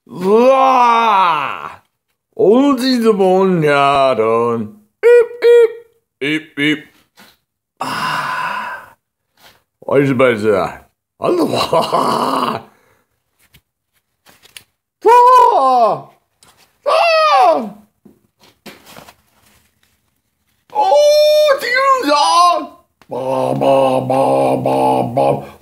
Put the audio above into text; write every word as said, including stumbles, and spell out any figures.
으아! 어디서 보냐던. 입입 입입. 아, 어디서 봤어? 안도 봐. 자, 자. 오, 지금 자. 바바바바바.